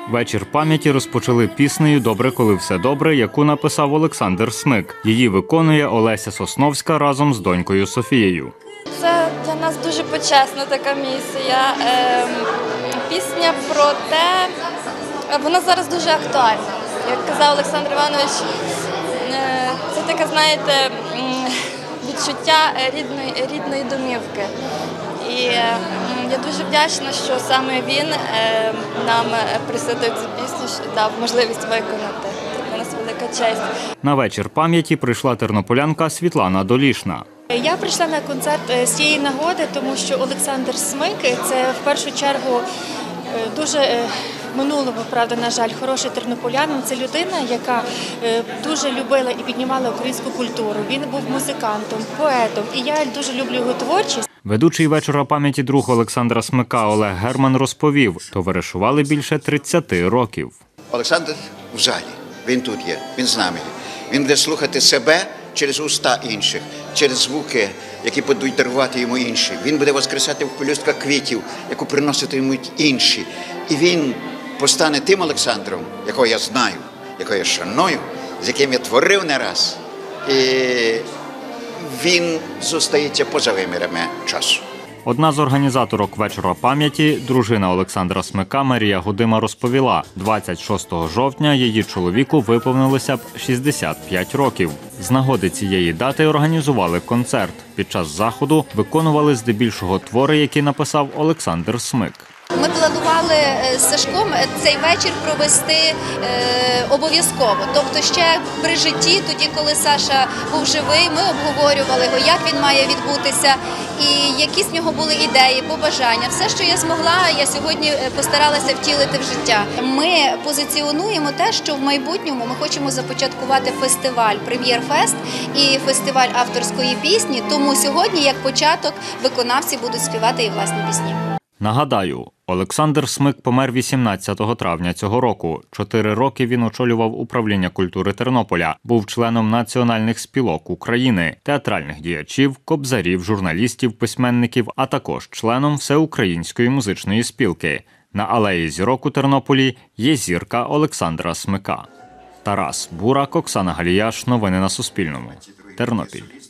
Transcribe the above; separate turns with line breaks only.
Вечір пам'яті розпочали піснею «Добре, коли все добре», яку написав Олександр Смик. Її виконує Олеся Сосновська разом з донькою Софією.
Це для нас дуже почесна така місія. Пісня про те, вона зараз дуже актуальна. Як казав Олександр Іванович, це таке, знаєте, відчуття рідної домівки. І я дуже вдячна, що саме він нам присвятив цю пісню, дав можливість виконати. Це для нас велика честь.
На вечір пам'яті прийшла тернополянка Світлана Долішна.
Я прийшла на концерт з цієї нагоди, тому що Олександр Смик – це в першу чергу дуже в минулому, правда, на жаль, хороший тернополянин. Це людина, яка дуже любила і піднімала українську культуру. Він був музикантом, поетом, і я дуже люблю його творчість.
Ведучий вечора пам'яті друг Олександра Смика Олег Герман розповів, товаришували більше 30 років.
Олександр в залі, він тут є, він з нами є. Він буде слухати себе через уста інших, через звуки, які будуть дарувати йому інші. Він буде воскресати в пелюстках квітів, яку приносити йому інші. І він постане тим Олександром, якого я знаю, якого я шаную, з яким я творив не раз. І він зостається поза вимірами часу.
Одна з організаторок вечора пам'яті, дружина Олександра Смика Марія Гудима розповіла, 26 жовтня її чоловіку виповнилося б 65 років. З нагоди цієї дати організували концерт. Під час заходу виконували здебільшого твори, які написав Олександр Смик.
Ми планували з Сашком цей вечір провести обов'язково. Тобто ще при житті, тоді, коли Саша був живий, ми обговорювали його, як він має відбутися і які з нього були ідеї, побажання. Все, що я змогла, я сьогодні постаралася втілити в життя. Ми позиціонуємо те, що в майбутньому ми хочемо започаткувати фестиваль «Прем'єр-фест» і фестиваль авторської пісні, тому сьогодні, як початок, виконавці будуть співати і власні пісні.
Нагадаю, Олександр Смик помер 18 травня цього року. 4 роки він очолював управління культури Тернополя, був членом національних спілок України, театральних діячів, кобзарів, журналістів, письменників, а також членом Всеукраїнської музичної спілки. На алеї зірок у Тернополі є зірка Олександра Смика. Тарас Бурак, Оксана Галіяш. Новини на Суспільному. Тернопіль.